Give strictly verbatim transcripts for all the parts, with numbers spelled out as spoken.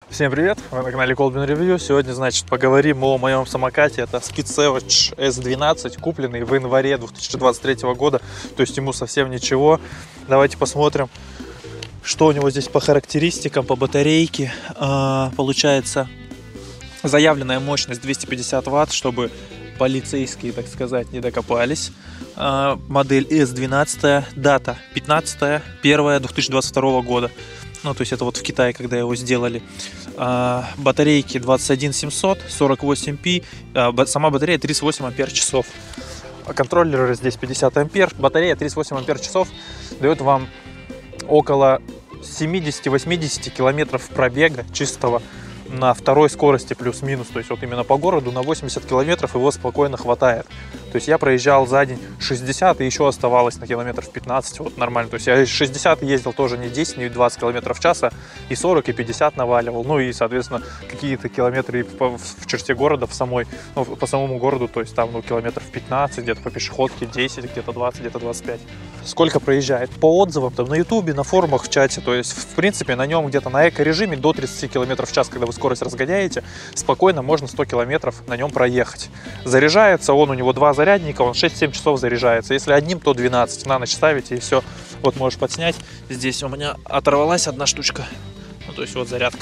Всем привет, вы на канале Kolbin Review. Сегодня, значит, поговорим о моем самокате. Это Speed Savage эс двенадцать, купленный в январе две тысячи двадцать третьего года. То есть ему совсем ничего. Давайте посмотрим, что у него здесь по характеристикам, по батарейке. А, получается, заявленная мощность двести пятьдесят ватт, чтобы полицейские, так сказать, не докопались. А, модель эс двенадцать, дата пятнадцатое первое две тысячи двадцать второго года. Ну, то есть это вот в Китае, когда его сделали. А, батарейки двадцать один семьсот, сорок восемь пи. А, сама батарея тридцать восемь ампер часов. Контроллеры здесь пятьдесят ампер. Батарея тридцать восемь ампер часов дает вам около семьдесят-восемьдесят километров пробега чистого на второй скорости плюс-минус. То есть вот именно по городу на восемьдесят километров его спокойно хватает. То есть я проезжал за день шестьдесят, и еще оставалось на километров пятнадцать, вот нормально. То есть я шестьдесят ездил тоже не десять, не двадцать километров в час, и сорок, и пятьдесят наваливал. Ну и, соответственно, какие-то километры в черте города, в самой, ну, по самому городу, то есть там, ну, километров пятнадцать, где-то по пешеходке десять, где-то двадцать, где-то двадцать пять. Сколько проезжает? По отзывам там на ютубе, на форумах, в чате, то есть, в принципе, на нем где-то на эко-режиме до тридцати километров в час, когда вы скорость разгоняете, спокойно можно сто километров на нем проехать. Заряжается он, у него два зарядника, он шесть-семь часов заряжается. Если одним, то двенадцать. На ночь ставите и все. Вот можешь подснять. Здесь у меня оторвалась одна штучка. Ну, то есть вот зарядка.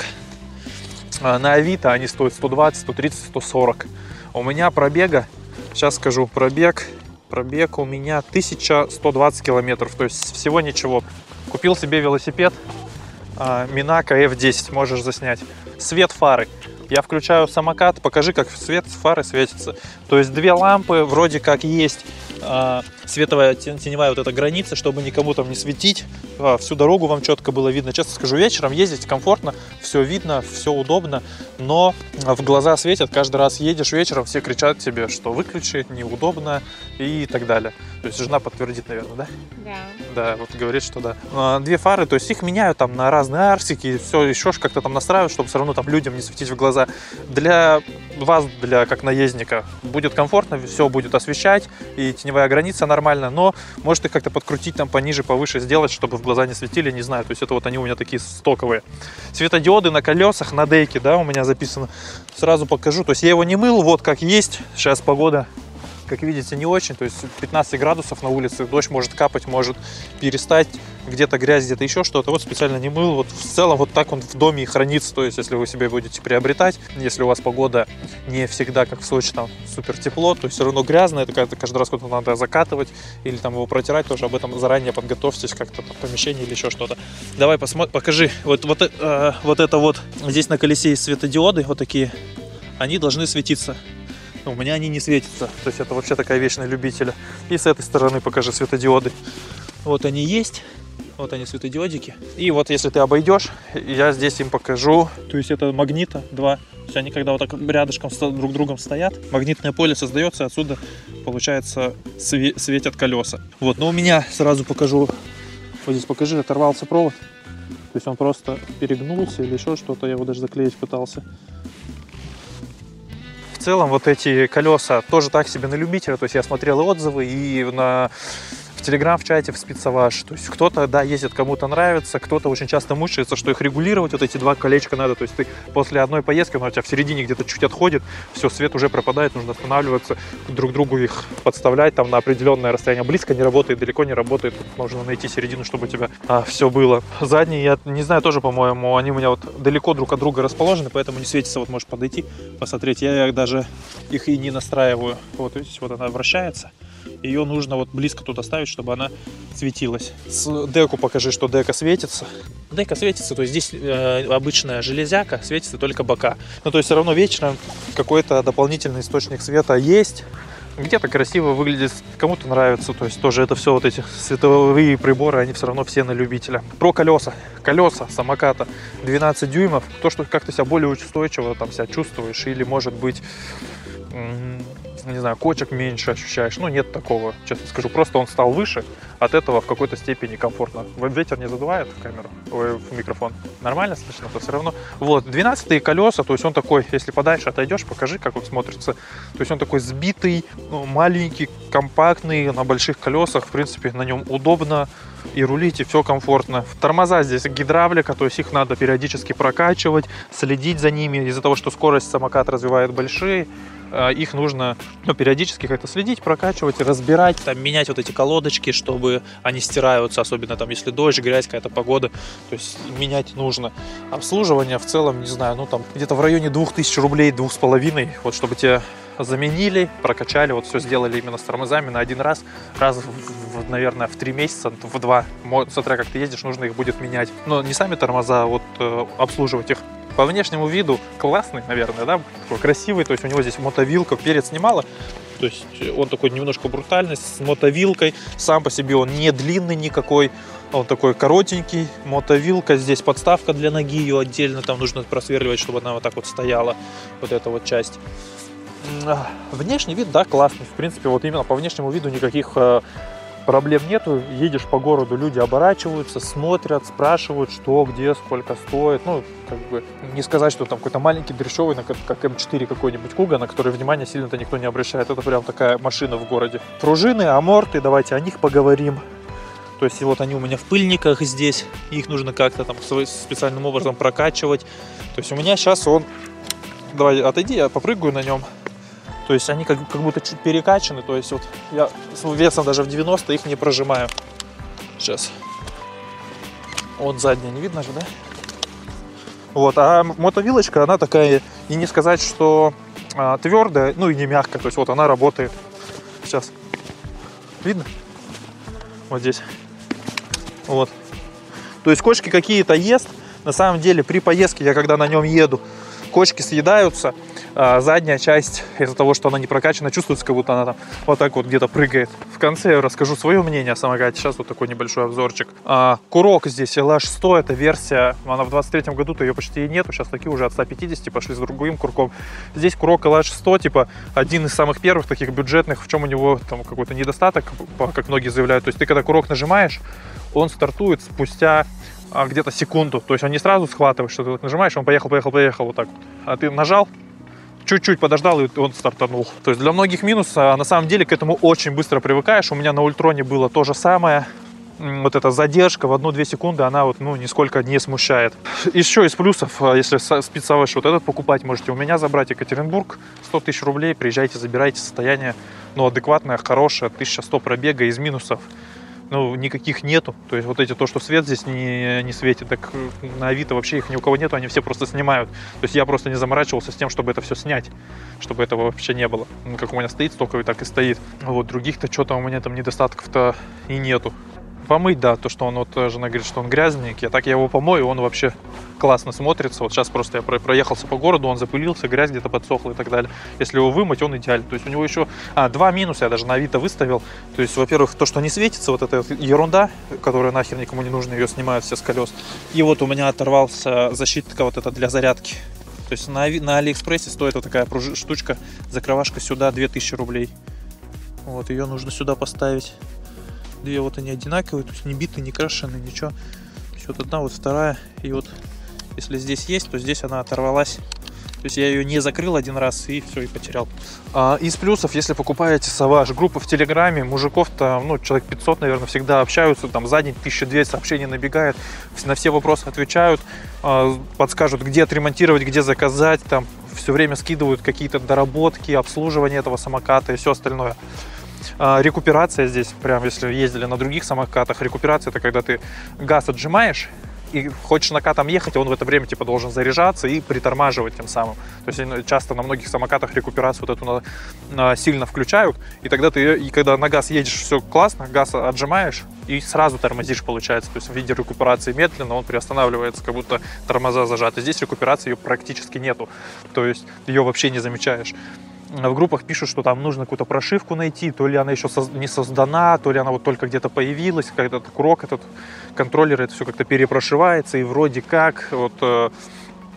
А на Авито они стоят сто двадцать, сто тридцать, сто сорок. У меня пробега, сейчас скажу, пробег, пробег у меня тысяча сто двадцать километров. То есть всего ничего. Купил себе велосипед Minaco эф десять, можешь заснять. Свет фары. Я включаю самокат, покажи, как свет фары светится. То есть две лампы, вроде как есть э, световая теневая вот эта граница, чтобы никому там не светить. А, всю дорогу вам четко было видно. Честно скажу, вечером ездить комфортно, все видно, все удобно, но в глаза светят. Каждый раз едешь вечером, все кричат тебе, что выключи, неудобно и так далее. То есть жена подтвердит, наверное, да? Да. Да, вот говорит, что да. А, две фары, то есть их меняют там на разные арсики, все еще как-то там настраивают, чтобы все равно там людям не светить в глаза. Для вас, для как наездника, будет комфортно, все будет освещать, и теневая граница нормально, но может их как-то подкрутить там пониже, повыше сделать, чтобы в глаза не светили, не знаю. То есть это вот они у меня такие стоковые. Светодиоды на колесах, на дейке, да, у меня записано. Сразу покажу. То есть я его не мыл, вот как есть. Сейчас погода, как видите, не очень, то есть пятнадцать градусов на улице, дождь может капать, может перестать, где-то грязь, где-то еще что-то. Вот специально не мыл. Вот в целом вот так он в доме и хранится. То есть если вы себе будете приобретать, если у вас погода не всегда как в Сочи, там супер тепло, то есть все равно грязно, это каждый раз куда-то надо закатывать или там его протирать, тоже об этом заранее подготовьтесь, как-то в помещении или еще что-то. Давай посмотрим, покажи. Вот, вот, э, вот это вот, здесь на колесе есть светодиоды, вот такие, они должны светиться. У меня они не светятся, то есть это вообще такая вещь на любителя. И с этой стороны покажи светодиоды. Вот они есть, вот они светодиодики. И вот если ты обойдешь, я здесь им покажу. То есть это магнита два. То есть они когда вот так рядышком друг другом стоят, магнитное поле создается, отсюда получается светят колеса. Вот, но у меня сразу покажу, вот здесь покажи, оторвался провод. То есть он просто перегнулся или еще что-то, я его даже заклеить пытался. В целом вот эти колеса тоже так себе на любителя, то есть я смотрел и отзывы, и на в Телеграм, в чате, в Speed Savage. То есть кто-то, да, ездит, кому-то нравится, кто-то очень часто мучается, что их регулировать, вот эти два колечка надо, то есть ты после одной поездки, но у тебя в середине где-то чуть отходит, все, свет уже пропадает, нужно останавливаться, друг другу их подставлять там на определенное расстояние, близко не работает, далеко не работает, нужно найти середину, чтобы у тебя а, все было. Задние, я не знаю, тоже, по-моему, они у меня вот далеко друг от друга расположены, поэтому не светится, вот можешь подойти, посмотреть, я даже их и не настраиваю, вот видите, вот она вращается. Ее нужно вот близко туда ставить, чтобы она светилась. С деку покажи, что дека светится. Дека светится, то есть здесь э, обычная железяка, светится только бока. Но то есть все равно вечером какой-то дополнительный источник света есть. Где-то красиво выглядит, кому-то нравится. То есть тоже это все вот эти световые приборы, они все равно все на любителя. Про колеса. Колеса самоката двенадцать дюймов. То, что как-то себя более устойчиво там себя чувствуешь, или может быть не знаю, кочек меньше ощущаешь. Ну, нет такого, честно скажу. Просто он стал выше, от этого в какой-то степени комфортно. Ветер не задувает в камеру, ой, в микрофон. Нормально слышно, то все равно. Вот, двенадцатые колеса, то есть он такой, если подальше отойдешь, покажи, как он смотрится. То есть он такой сбитый, ну, маленький, компактный, на больших колесах. В принципе, на нем удобно и рулить, и все комфортно. Тормоза здесь гидравлика, то есть их надо периодически прокачивать, следить за ними. Из-за того, что скорость самокат развивает большие, их нужно, ну, периодически как-то следить, прокачивать, разбирать, там, менять вот эти колодочки, чтобы они стираются, особенно там, если дождь, грязь, какая-то погода, то есть менять нужно. Обслуживание в целом, не знаю, ну там где-то в районе двух тысяч рублей, двух с половиной, вот чтобы тебе заменили, прокачали, вот все сделали именно с тормозами на один раз, раз, в, наверное, в три месяца, в два, смотря как ты ездишь, нужно их будет менять. Но не сами тормоза, а вот э, обслуживать их. По внешнему виду классный, наверное, да, такой красивый, то есть у него здесь мотовилка, перед снимала, то есть он такой немножко брутальный, с мотовилкой, сам по себе он не длинный никакой, он такой коротенький, мотовилка, здесь подставка для ноги, ее отдельно там нужно просверливать, чтобы она вот так вот стояла, вот эта вот часть. Внешний вид, да, классный, в принципе, вот именно по внешнему виду никаких э, проблем нету. Едешь по городу, люди оборачиваются, смотрят, спрашивают, что, где, сколько стоит. Ну, как бы, не сказать, что там какой-то маленький дрещевый, как эм четыре какой-нибудь Куга, на который внимание сильно-то никто не обращает. Это прям такая машина в городе. Пружины, аморты, давайте о них поговорим. То есть вот они у меня в пыльниках здесь, их нужно как-то там специальным образом прокачивать. То есть у меня сейчас он, давай отойди, я попрыгаю на нем. То есть они как, как будто чуть перекачаны, то есть вот я с весом даже в девяносто их не прожимаю. Сейчас. Вот задняя, не видно же, да? Вот, а мотовилочка, она такая, и не сказать, что а, твердая, ну и не мягкая, то есть вот она работает. Сейчас. Видно? Вот здесь. Вот. То есть кочки какие-то ест. На самом деле при поездке, я когда на нем еду, кочки съедаются. А задняя часть, из-за того, что она не прокачана, чувствуется, как будто она там вот так вот где-то прыгает. В конце я расскажу свое мнение о самокате. Сейчас вот такой небольшой обзорчик. А, курок здесь эл эйч сто, это версия, она в двадцать третьем году-то ее почти и нету. Сейчас такие уже от ста пятидесяти пошли с другим курком. Здесь курок эл эйч сто, типа один из самых первых таких бюджетных, в чем у него там какой-то недостаток, как многие заявляют. То есть ты когда курок нажимаешь, он стартует спустя а, где-то секунду. То есть он не сразу схватывает, что ты вот нажимаешь, он поехал, поехал, поехал вот так вот. А ты нажал, чуть-чуть подождал, и он стартанул. То есть для многих минус, а на самом деле к этому очень быстро привыкаешь. У меня на Ультроне было то же самое. Вот эта задержка в одну-две секунды, она вот, ну, нисколько не смущает. Еще из плюсов, если спецовыш вот этот покупать, можете у меня забрать, Екатеринбург, сто тысяч рублей, приезжайте, забирайте, состояние, ну, адекватное, хорошее, тысяча сто пробега. Из минусов, ну, никаких нету. То есть вот эти, то, что свет здесь не, не светит, так на Авито вообще их ни у кого нету, они все просто снимают. То есть я просто не заморачивался с тем, чтобы это все снять, чтобы этого вообще не было. Ну, как у меня стоит стоковый, так и стоит. Вот других-то что-то у меня там недостатков-то и нету. Помыть, да, то, что он, вот жена говорит, что он грязненький, а так я его помою, он вообще классно смотрится. Вот сейчас просто я проехался по городу, он запылился, грязь где-то подсохла и так далее. Если его вымыть, он идеальный. То есть у него еще, а, два минуса я даже на Авито выставил. То есть, во-первых, то, что не светится, вот эта ерунда, которая нахер никому не нужна, ее снимают все с колес. И вот у меня оторвался защитка вот эта для зарядки. То есть на, на Алиэкспрессе стоит вот такая штучка, закрывашка сюда, две тысячи рублей. Вот, ее нужно сюда поставить. Две вот они одинаковые, то есть не биты, не крашены, ничего. Вот одна, вот вторая. И вот если здесь есть, то здесь она оторвалась. То есть я ее не закрыл один раз и все, и потерял. А, из плюсов, если покупаете Savage, группа в Телеграме, мужиков там, ну, человек пятьсот, наверное, всегда общаются, там за день тысяча двести сообщений набегает, на все вопросы отвечают, а, подскажут, где отремонтировать, где заказать, там все время скидывают какие-то доработки, обслуживание этого самоката и все остальное. Рекуперация здесь, прям если ездили на других самокатах, рекуперация — это когда ты газ отжимаешь и хочешь накатом ехать, а он в это время типа должен заряжаться и притормаживать тем самым. То есть часто на многих самокатах рекуперацию вот эту на, на, сильно включают, и тогда ты, и когда на газ едешь, все классно, газ отжимаешь и сразу тормозишь, получается. То есть в виде рекуперации медленно он приостанавливается, как будто тормоза зажаты. Здесь рекуперации ее практически нету, то есть ее вообще не замечаешь. В группах пишут, что там нужно какую-то прошивку найти, то ли она еще не создана, то ли она вот только где-то появилась, когда этот курок, этот контроллер, это все как-то перепрошивается, и вроде как вот э,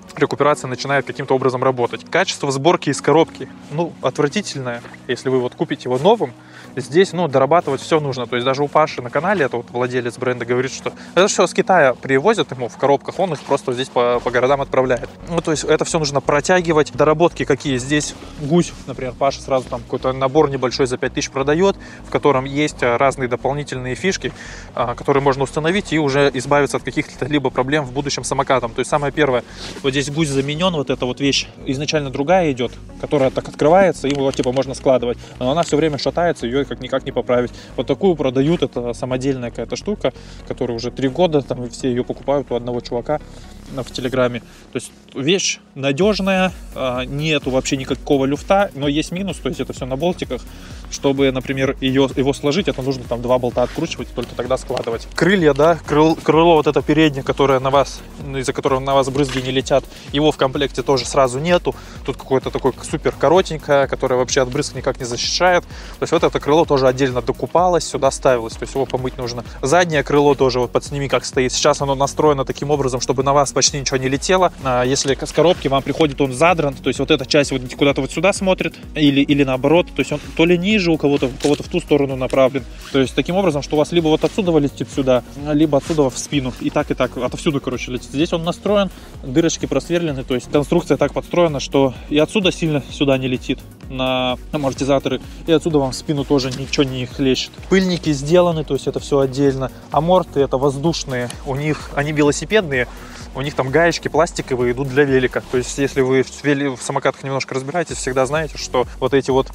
рекуперация начинает каким-то образом работать. Качество сборки из коробки, ну, отвратительное. Если вы вот купите его новым, здесь, ну, дорабатывать все нужно. То есть даже у Паши на канале, это вот владелец бренда, говорит, что это все с Китая привозят ему в коробках, он их просто здесь по, по городам отправляет. Ну, то есть это все нужно протягивать. Доработки какие здесь. Гусь, например, Паша сразу там какой-то набор небольшой за пять тысяч продает, в котором есть разные дополнительные фишки, которые можно установить и уже избавиться от каких-то либо проблем в будущем самокатом. То есть самое первое, вот здесь гусь заменен, вот эта вот вещь изначально другая идет, которая так открывается, и вот типа можно складывать, но она все время шатается, ее как никак не поправить. Вот такую продают, это самодельная какая-то штука, которая уже три года, там и все ее покупают у одного чувака в Телеграме. То есть вещь надежная, нету вообще никакого люфта, но есть минус, то есть это все на болтиках. Чтобы, например, ее, его сложить, это нужно там два болта откручивать и только тогда складывать. Крылья, да, крыл, крыло вот это переднее, которое на вас, из-за которого на вас брызги не летят, его в комплекте тоже сразу нету. Тут какое-то такое супер коротенькое, которое вообще от брызг никак не защищает. То есть вот это крыло тоже отдельно докупалось, сюда ставилось, то есть его помыть нужно. Заднее крыло тоже, вот подсними, как стоит. Сейчас оно настроено таким образом, чтобы на вас почти ничего не летело. Если с коробки вам приходит он задран, то есть вот эта часть вот куда-то вот сюда смотрит, или, или наоборот, то есть он то ли ниже, у кого-то, у кого-то в ту сторону направлен. То есть таким образом, что у вас либо вот отсюда летит сюда, либо отсюда в спину. И так, и так. Отовсюду, короче, летит. Здесь он настроен, дырочки просверлены, то есть конструкция так подстроена, что и отсюда сильно сюда не летит на амортизаторы, и отсюда вам в спину тоже ничего не хлещет. Пыльники сделаны, то есть это все отдельно. Аморты это воздушные, у них, они велосипедные, у них там гаечки пластиковые идут для велика. То есть если вы в, вели... в самокатах немножко разбираетесь, всегда знаете, что вот эти вот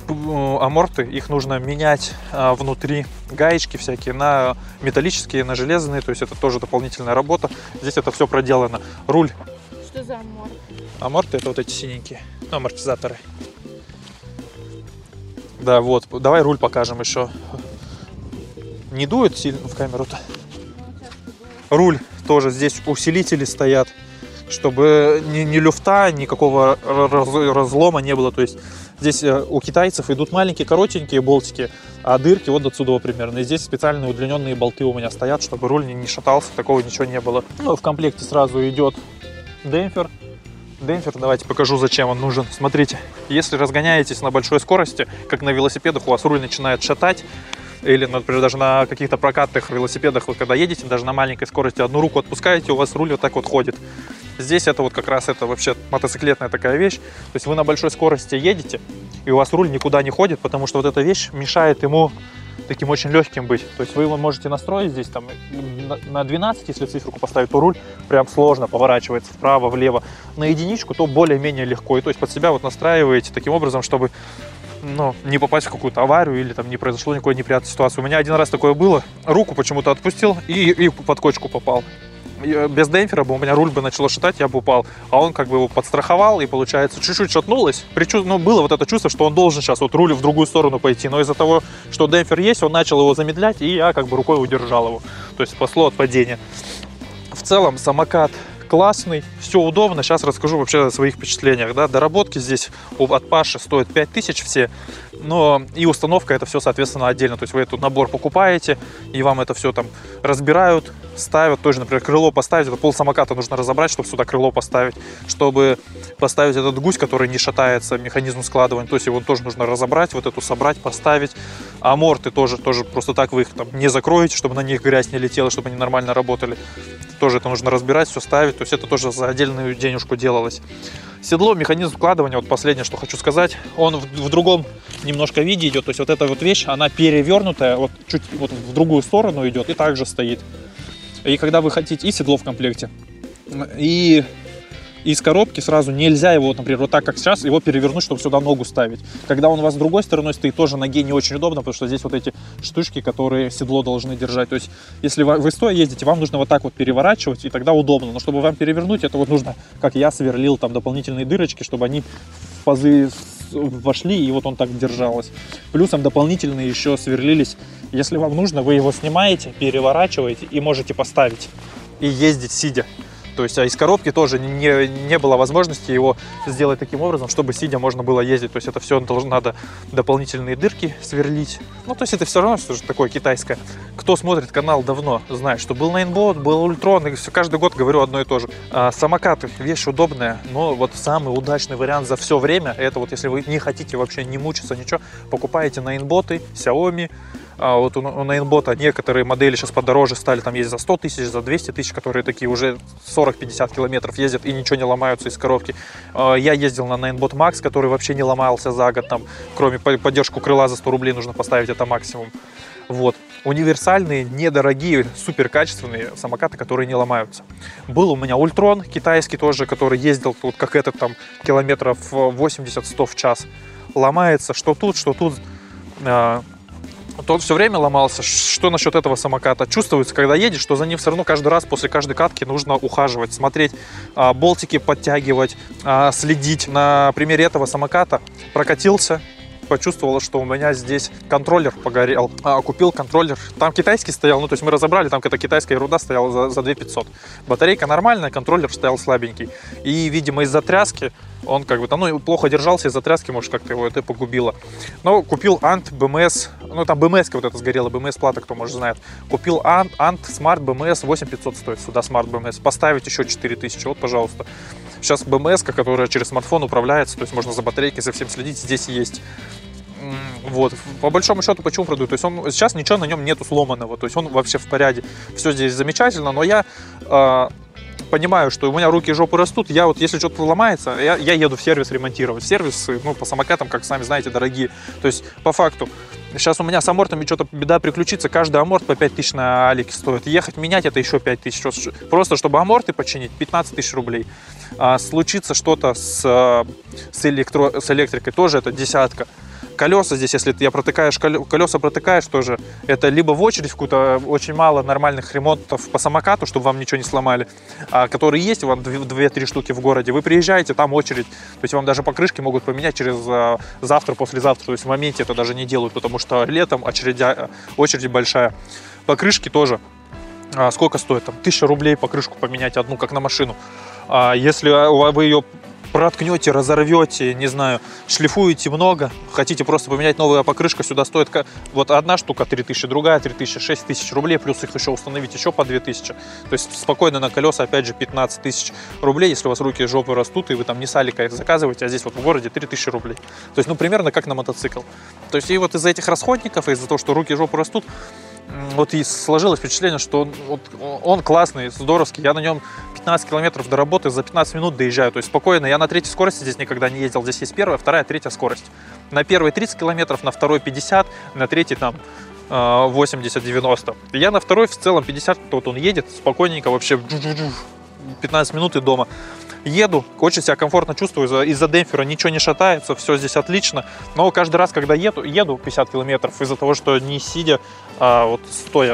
аморты, их нужно менять а, внутри, гаечки всякие на металлические, на железные, то есть это тоже дополнительная работа. Здесь это все проделано. Руль. Что за аморт? Аморты это вот эти синенькие, ну, амортизаторы. Да, вот, давай руль покажем еще. Не дует сильно в камеру-то? Руль тоже, здесь усилители стоят, чтобы ни, ни люфта, никакого раз, разлома не было. То есть здесь у китайцев идут маленькие, коротенькие болтики, а дырки вот отсюда примерно. И здесь специальные удлиненные болты у меня стоят, чтобы руль не, не шатался, такого ничего не было. Ну, в комплекте сразу идет демпфер. Демпфер, давайте покажу, зачем он нужен. Смотрите, если разгоняетесь на большой скорости, как на велосипедах, у вас руль начинает шатать, или, например, даже на каких-то прокатных велосипедах, вы когда едете, даже на маленькой скорости одну руку отпускаете, у вас руль вот так вот ходит. Здесь это вот как раз это вообще мотоциклетная такая вещь. То есть вы на большой скорости едете, и у вас руль никуда не ходит, потому что вот эта вещь мешает ему таким очень легким быть. То есть вы его можете настроить здесь там на двенадцать, если циферку поставить, то руль прям сложно поворачивается вправо, влево. На единичку то более-менее легко. И то есть под себя вот настраиваете таким образом, чтобы, ну, не попасть в какую-то аварию или там не произошло никакой неприятной ситуации. У меня один раз такое было, руку почему-то отпустил и, и под кочку попал. Без демпфера бы у меня руль бы начало шатать, я бы упал. А он как бы его подстраховал, и получается чуть-чуть шатнулось. Причу... Ну, было вот это чувство, что он должен сейчас вот руль в другую сторону пойти. Но из-за того, что демпфер есть, он начал его замедлять, и я как бы рукой удержал его. То есть спасло от падения. В целом самокат классный, все удобно. Сейчас расскажу вообще о своих впечатлениях. Да? Доработки здесь от Паши стоят пять тысяч все, но и установка это все, соответственно, отдельно. То есть вы этот набор покупаете, и вам это все там разбирают, ставят. Тоже, например, крыло поставить, это пол самоката нужно разобрать, чтобы сюда крыло поставить. Чтобы поставить этот гусь, который не шатается, механизм складывания, то есть его тоже нужно разобрать, вот эту собрать, поставить. Аморты тоже, тоже просто так вы их там не закроете, чтобы на них грязь не летела, чтобы они нормально работали. Тоже это нужно разбирать, все ставить. То есть это тоже за отдельную денежку делалось. Седло, механизм вкладывания, вот последнее, что хочу сказать, он в, в другом немножко виде идет. То есть вот эта вот вещь, она перевернутая, вот чуть вот в другую сторону идет и также стоит. И когда вы хотите, и седло в комплекте, и из коробки сразу нельзя его, например, вот так, как сейчас, его перевернуть, чтобы сюда ногу ставить. Когда он у вас с другой стороной стоит, тоже ноге не очень удобно, потому что здесь вот эти штучки, которые седло должны держать. То есть, если вы стоя ездите, вам нужно вот так вот переворачивать, и тогда удобно. Но чтобы вам перевернуть, это вот нужно, как я сверлил, там дополнительные дырочки, чтобы они в пазы вошли, и вот он так держалось. Плюсом дополнительные еще сверлились. Если вам нужно, вы его снимаете, переворачиваете и можете поставить и ездить сидя. То есть, а из коробки тоже не, не было возможности его сделать таким образом, чтобы сидя можно было ездить. То есть это все должно, надо дополнительные дырки сверлить. Ну, то есть это все равно все же такое китайское. Кто смотрит канал давно, знает, что был Найнбот, был Ультрон, и все, каждый год говорю одно и то же. А, самокаты, вещь удобная, но вот самый удачный вариант за все время, это вот если вы не хотите вообще не мучиться, ничего, покупаете Найнботы, Xiaomi. А вот у, у Найнбота некоторые модели сейчас подороже стали, там есть за сто тысяч, за двести тысяч, которые такие уже сорок-пятьдесят километров ездят и ничего не ломаются из коробки. А, я ездил на Найнбот Макс, который вообще не ломался за год, там, кроме поддержку крыла за сто рублей нужно поставить, это максимум. Вот. Универсальные, недорогие, супер качественные самокаты, которые не ломаются. Был у меня Ультрон китайский тоже, который ездил, вот как этот, там, километров восемьдесят-сто в час. Ломается, что тут, что тут. Он все время ломался. Что насчет этого самоката? Чувствуется, когда едешь, что за ним все равно каждый раз после каждой катки нужно ухаживать, смотреть, болтики подтягивать, следить. На примере этого самоката прокатился, почувствовала, что у меня здесь контроллер погорел. А, купил контроллер. Там китайский стоял, ну то есть мы разобрали, там какая-то китайская ерунда стояла за, за две тысячи пятьсот. Батарейка нормальная, контроллер стоял слабенький. И, видимо, из-за тряски он как бы там, ну, плохо держался, из-за тряски, может, как-то его это погубило. Но купил Ант бэ эм эс, ну там бэ эм эс вот это сгорела, бэ эм эс плата, кто может знает. Купил Ант, Ант Smart бэ эм эс, восемь тысяч пятьсот стоит сюда Smart бэ эм эс. Поставить еще четыре тысячи, вот, пожалуйста. Сейчас бэ эм эс, которая через смартфон управляется, то есть можно за батарейкой совсем следить, здесь есть. Вот, по большому счету, почему продают? То есть он сейчас ничего на нем нету сломанного, то есть он вообще в порядке, все здесь замечательно, но я э, понимаю, что у меня руки и жопы растут, я вот, если что-то ломается, я, я еду в сервис ремонтировать. Сервисы, ну, по самокатам, как сами знаете, дорогие. То есть, по факту, сейчас у меня с амортами что-то беда приключится, каждый аморт по пять тысяч на Алике стоит. Ехать менять это еще пять тысяч. Просто чтобы аморты починить, пятнадцать тысяч рублей. А, случится что-то с, с, электро, с электрикой, тоже это десятка. Колеса здесь, если ты я протыкаешь, колеса протыкаешь тоже, это либо в очередь в какую-то, очень мало нормальных ремонтов по самокату, чтобы вам ничего не сломали, а, которые есть, вам две-три штуки в городе, вы приезжаете, там очередь, то есть вам даже покрышки могут поменять через а, завтра, послезавтра, то есть в моменте это даже не делают, потому что летом очередь, очередь большая. Покрышки тоже, а, сколько стоит? Там тысяча рублей покрышку поменять одну, как на машину. А, если вы ее проткнете, разорвете, не знаю, шлифуете много, хотите просто поменять новую покрышку, сюда стоит вот одна штука три тысячи, другая три тысячи, шесть тысяч рублей, плюс их еще установить еще по две тысячи. То есть спокойно на колеса опять же пятнадцать тысяч рублей, если у вас руки и жопы растут, и вы там не с Алика их заказываете, а здесь вот в городе три тысячи рублей. То есть, ну, примерно как на мотоцикл. То есть и вот из-за этих расходников, из-за того, что руки и жопы растут, вот и сложилось впечатление, что он, вот, он классный, здоровский. Я на нем пятнадцать километров до работы за пятнадцать минут доезжаю. То есть спокойно. Я на третьей скорости здесь никогда не ездил. Здесь есть первая, вторая, третья скорость. На первой тридцать километров, на второй пятьдесят, на третьей там восемьдесят-девяносто. Я на второй в целом пятьдесят, вот он едет спокойненько, вообще пятнадцать минут и дома. Еду, очень себя комфортно чувствую, из-за демпфера ничего не шатается, все здесь отлично. Но каждый раз, когда еду, еду пятьдесят километров, из-за того, что не сидя, а вот стоя,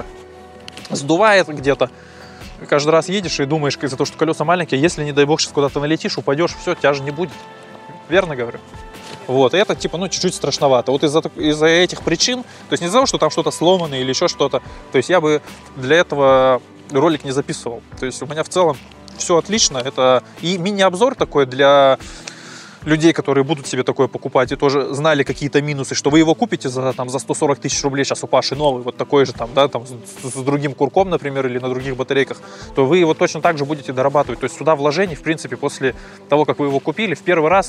сдувает где-то. Каждый раз едешь и думаешь, из-за того, что колеса маленькие, если, не дай бог, сейчас куда-то налетишь, упадешь, все, тебя же не будет. Верно говорю? Вот, и это типа, ну, чуть-чуть страшновато. Вот из-за из-за этих причин, то есть не из-за того, что там что-то сломано или еще что-то, то есть я бы для этого ролик не записывал. То есть у меня в целом все отлично. Это и мини-обзор такой для людей, которые будут себе такое покупать и тоже знали какие-то минусы, что вы его купите за, там, за сто сорок тысяч рублей, сейчас у Паши новый, вот такой же, там, да, там, с, с другим курком, например, или на других батарейках, то вы его точно так же будете дорабатывать. То есть сюда вложений, в принципе, после того, как вы его купили, в первый раз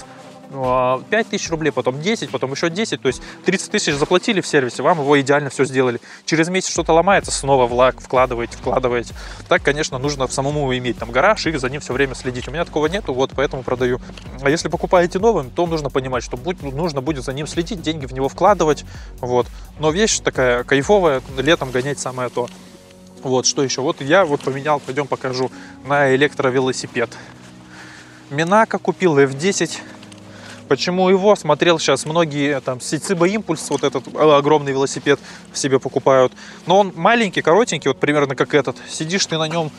пять тысяч рублей, потом десять, потом еще десять, то есть тридцать тысяч заплатили в сервисе, вам его идеально все сделали. Через месяц что-то ломается, снова влаг вкладываете, вкладываете. Так, конечно, нужно самому иметь там гараж и за ним все время следить. У меня такого нету, вот поэтому продаю. А если покупаете новым, то нужно понимать, что будет, нужно будет за ним следить, деньги в него вкладывать, вот. Но вещь такая кайфовая, летом гонять самое то. Вот, что еще? Вот я вот поменял, пойдем покажу, на электровелосипед. Минака купил эф десять. Почему его? Смотрел сейчас, многие там Сициба Импульс, вот этот огромный велосипед себе покупают. Но он маленький, коротенький, вот примерно как этот. Сидишь ты на нем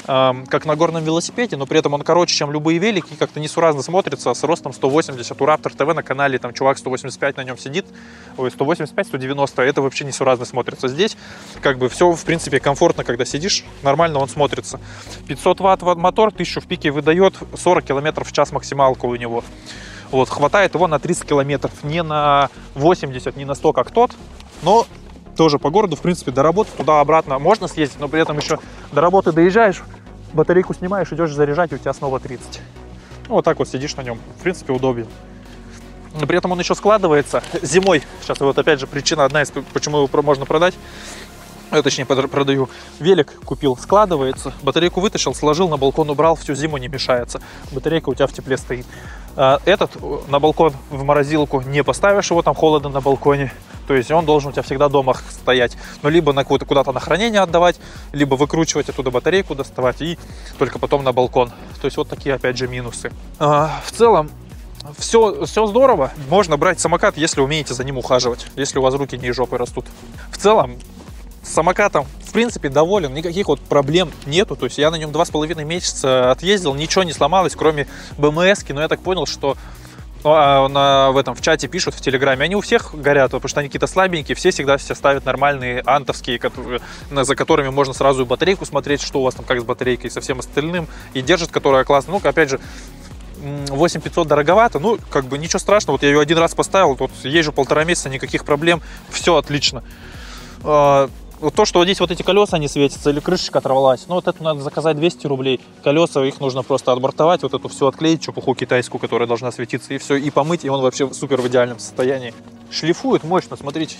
эм, как на горном велосипеде, но при этом он короче, чем любые велики, как-то несуразно смотрится, с ростом сто восемьдесят. У Raptor тэ вэ на канале там чувак сто восемьдесят пять на нем сидит, ой, сто восемьдесят пять — сто девяносто, это вообще несуразно смотрится. Здесь как бы все, в принципе, комфортно, когда сидишь, нормально он смотрится. пятьсот ватт мотор, тысячу в пике выдает, сорок километров в час максималка у него. Вот, хватает его на тридцать километров, не на восемьдесят, не на сто, как тот, но тоже по городу, в принципе, до работы туда-обратно можно съездить, но при этом еще до работы доезжаешь, батарейку снимаешь, идешь заряжать, и у тебя снова тридцать. Ну, вот так вот сидишь на нем, в принципе, удобен. Но при этом он еще складывается зимой. Сейчас вот опять же причина одна из, почему его можно продать. Я, точнее, продаю. Велик купил, складывается, батарейку вытащил, сложил, на балкон убрал, всю зиму не мешается. Батарейка у тебя в тепле стоит. Этот на балкон, в морозилку не поставишь, его там холодно на балконе. То есть он должен у тебя всегда дома стоять. Но либо на куда-то на хранение отдавать, либо выкручивать оттуда батарейку, доставать и только потом на балкон. То есть вот такие опять же минусы. В целом все, все здорово. Можно брать самокат, если умеете за ним ухаживать, если у вас руки не из жопы растут. В целом с самокатом, в принципе, доволен, никаких вот проблем нету. То есть я на нем два с половиной месяца отъездил, ничего не сломалось, кроме бэ эм эс-ки, но я так понял, что а, на, в этом в чате пишут, в Телеграме, они у всех горят, потому что они какие-то слабенькие, все всегда все ставят нормальные антовские, которые, за которыми можно сразу и батарейку смотреть, что у вас там как с батарейкой и со всем остальным, и держит, которая классно. Ну, опять же, восемь тысяч пятьсот дороговато, ну, как бы ничего страшного, вот я ее один раз поставил, вот езжу полтора месяца, никаких проблем, все отлично. Вот то, что вот здесь вот эти колеса не светятся или крышечка оторвалась, ну вот это надо заказать двести рублей. Колеса, их нужно просто отбортовать, вот эту всю отклеить, чепуху китайскую, которая должна светиться, и все, и помыть, и он вообще супер в идеальном состоянии. Шлифует мощно, смотрите.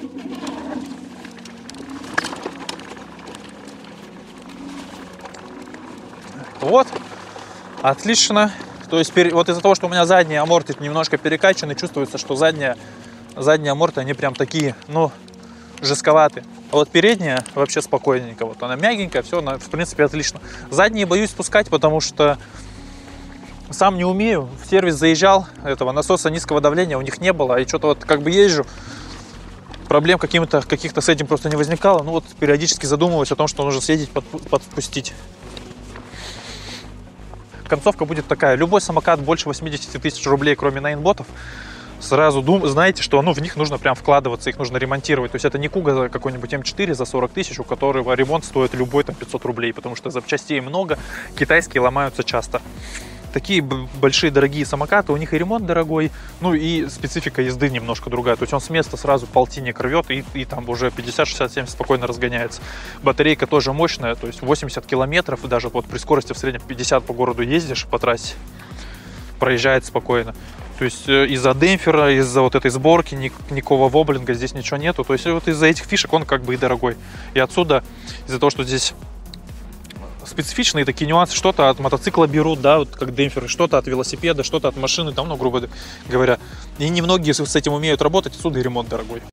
Вот, отлично. То есть вот из-за того, что у меня задние аморты немножко перекачаны, чувствуется, что задние, задние аморты, они прям такие, ну, жестковатые. А вот передняя вообще спокойненько. Вот она мягенькая, все, она, в принципе, отлично. Задние боюсь спускать, потому что сам не умею. В сервис заезжал, этого насоса низкого давления у них не было. И что-то вот как бы езжу, проблем каких-то каких-то с этим просто не возникало. Ну вот периодически задумываюсь о том, что нужно съездить, подпустить. Концовка будет такая. Любой самокат больше восьмидесяти тысяч рублей, кроме найнботов, сразу дум, знаете, что ну, в них нужно прям вкладываться, их нужно ремонтировать. То есть это не Куга какой-нибудь эм четыре за сорок тысяч, у которого ремонт стоит любой там пятьсот рублей, потому что запчастей много, китайские ломаются часто. Такие большие дорогие самокаты, у них и ремонт дорогой, ну и специфика езды немножко другая. То есть он с места сразу полтинник рвет и, и там уже пятьдесят, шестьдесят, семьдесят спокойно разгоняется. Батарейка тоже мощная, то есть восемьдесят километров, и даже вот при скорости в среднем пятьдесят по городу ездишь по трассе, проезжает спокойно. То есть из-за демпфера, из-за вот этой сборки никакого воблинга здесь ничего нету. То есть вот из-за этих фишек он как бы и дорогой. И отсюда, из-за того, что здесь специфичные такие нюансы, что-то от мотоцикла берут, да, вот как демпферы, что-то от велосипеда, что-то от машины, там, ну, грубо говоря. И немногие с этим умеют работать, отсюда и ремонт дорогой.